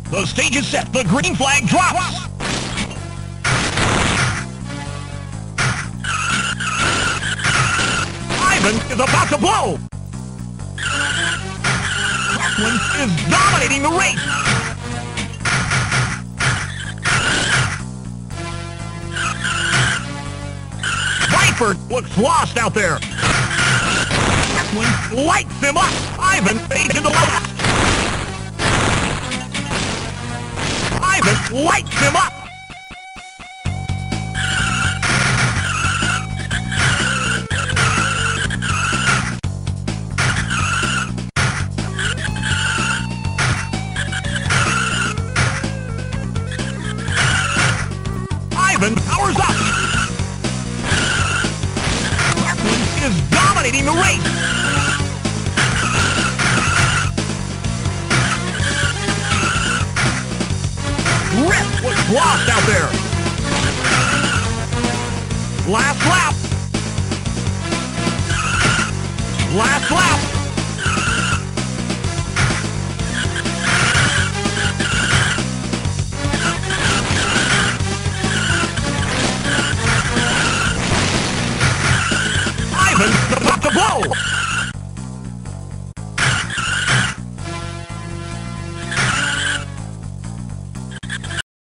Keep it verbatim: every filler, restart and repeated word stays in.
The stage is set. The green flag drops. Ivan is about to blow. Craftsman is dominating the race. Viper looks lost out there. Craftsman lights him up. Ivan fades into last. Ivan lights him up. Ivan powers up. Craftsman is dominating the race. Rip was lost out there. Last lap. Last lap. Ivan's about to blow.